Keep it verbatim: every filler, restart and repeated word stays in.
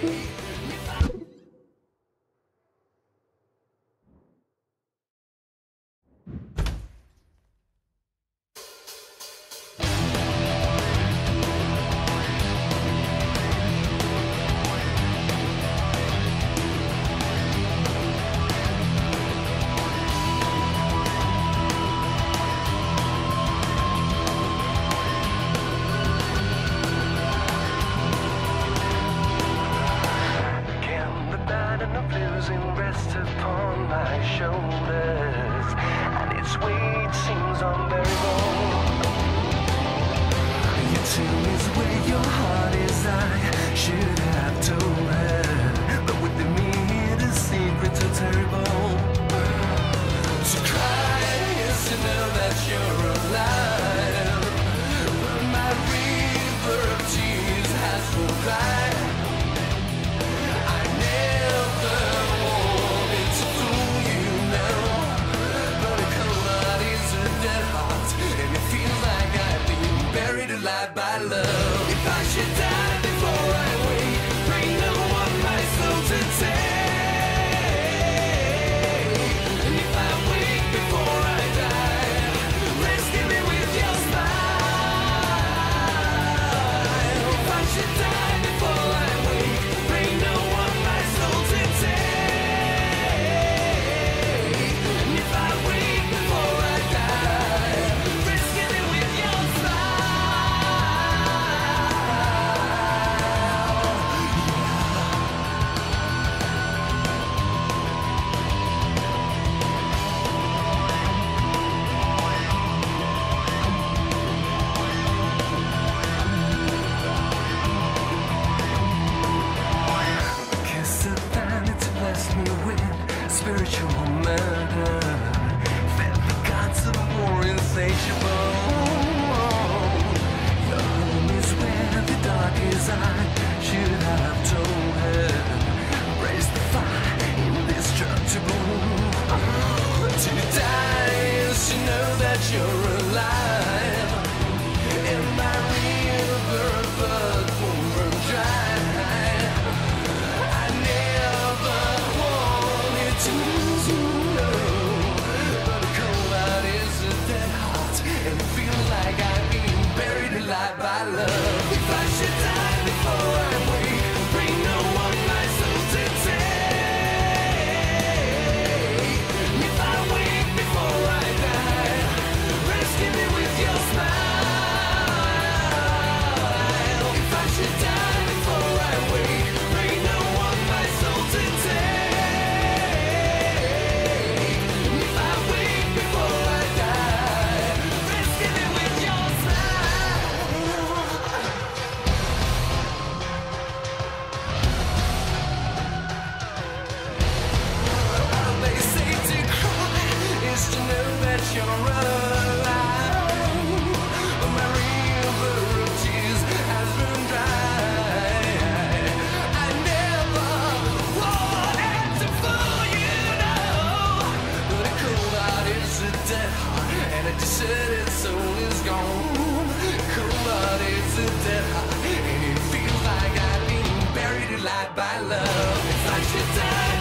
Rest upon my shoulders, and its weight seems unbearable. You tell me where your heart is, I should have told her, but with me the secrets are terrible. To cry is to know that you're alive, but my river of tears has run dry. Alive by love. If I should die before I wake, bring no one my soul to take. And if I wake before I die, rescue me with your smile. If I should die before I wake, bring no one my soul to take. And if I wake before I die, rescue me with your smile. Spiritual murder, fed the gods of war insatiable. Your home is where the dark is. I should have told her. Raise the fire indestructible. To die is to know that you're alive, and my river of blood won't run dry. To lose you, no, but the cold heart is a dead heart, and it feels like I'm being buried alive by love. If I should die before I wake, bring no one my soul to take. If I wake before I die, rescue me with your smile. If I should die before I wake, bring no one my soul to take. To know that you're alive, but my river of tears has run dry. I never wanted to fool you, no, but a cold heart is a dead heart, and a deserted soul is gone. Cold heart is a dead heart, and it feels like I've been buried alive by love. If I should die